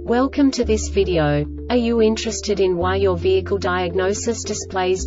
Welcome to this video. Are you interested in why your vehicle diagnosis displays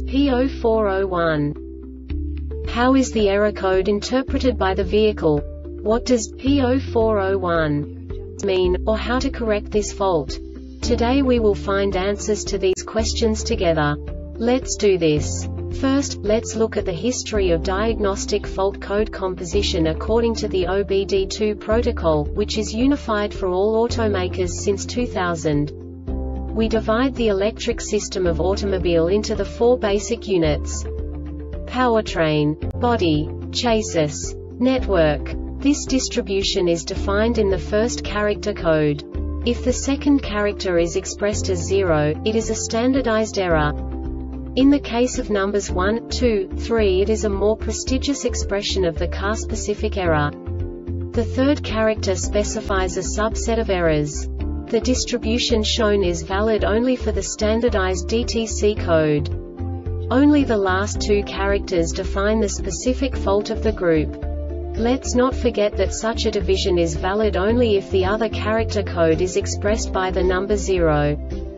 P0401? How is the error code interpreted by the vehicle? What does P0401 mean, or how to correct this fault? Today we will find answers to these questions together. Let's do this. First, let's look at the history of diagnostic fault code composition according to the OBD2 protocol, which is unified for all automakers since 2000. We divide the electric system of automobile into the four basic units: powertrain, body, chassis, network. This distribution is defined in the first character code. If the second character is expressed as 0, it is a standardized error. In the case of numbers 1, 2, 3, it is a more prestigious expression of the car-specific error. The third character specifies a subset of errors. The distribution shown is valid only for the standardized DTC code. Only the last two characters define the specific fault of the group. Let's not forget that such a division is valid only if the other character code is expressed by the number 0.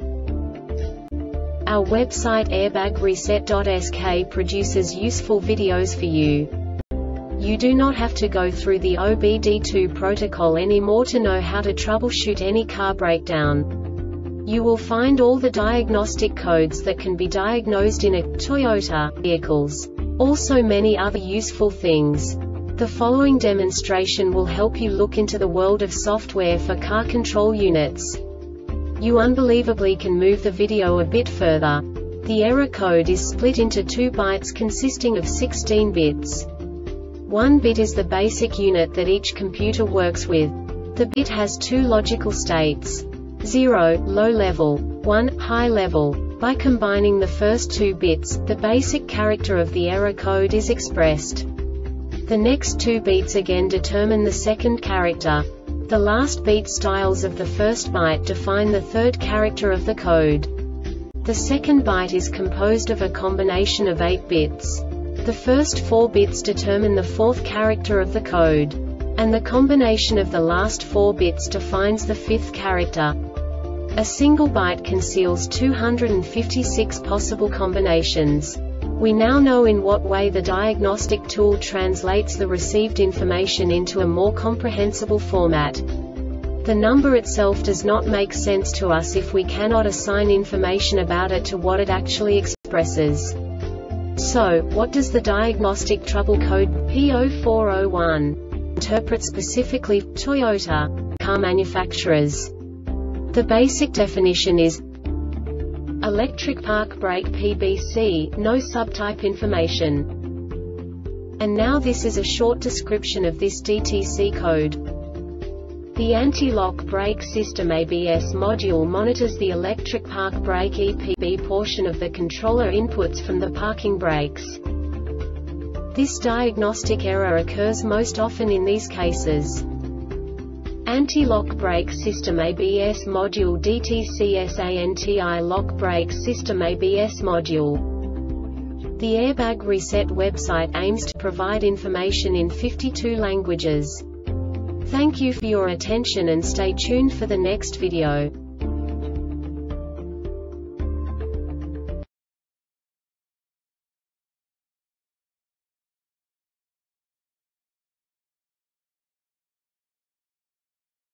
Our website airbagreset.sk produces useful videos for you. You do not have to go through the OBD2 protocol anymore to know how to troubleshoot any car breakdown. You will find all the diagnostic codes that can be diagnosed in a Toyota vehicles. Also many other useful things. The following demonstration will help you look into the world of software for car control units. You unbelievably can move the video a bit further. The error code is split into 2 bytes consisting of 16 bits. 1 bit is the basic unit that each computer works with. The bit has 2 logical states: 0, low level, 1, high level. By combining the first 2 bits, the basic character of the error code is expressed. The next 2 beats again determine the second character. The last beat styles of the first byte define the third character of the code. The second byte is composed of a combination of 8 bits. The first 4 bits determine the fourth character of the code. And the combination of the last 4 bits defines the fifth character. A single byte conceals 256 possible combinations. We now know in what way the diagnostic tool translates the received information into a more comprehensible format. The number itself does not make sense to us if we cannot assign information about it to what it actually expresses. So, what does the diagnostic trouble code P0401 interpret specifically for Toyota car manufacturers? The basic definition is electric park brake PBC, no subtype information. And now this is a short description of this DTC code. The anti-lock brake system ABS module monitors the electric park brake EPB portion of the controller inputs from the parking brakes. This diagnostic error occurs most often in these cases: anti-lock brake system ABS module DTC anti-lock brake system ABS module. The Airbag Reset website aims to provide information in 52 languages. Thank you for your attention and stay tuned for the next video.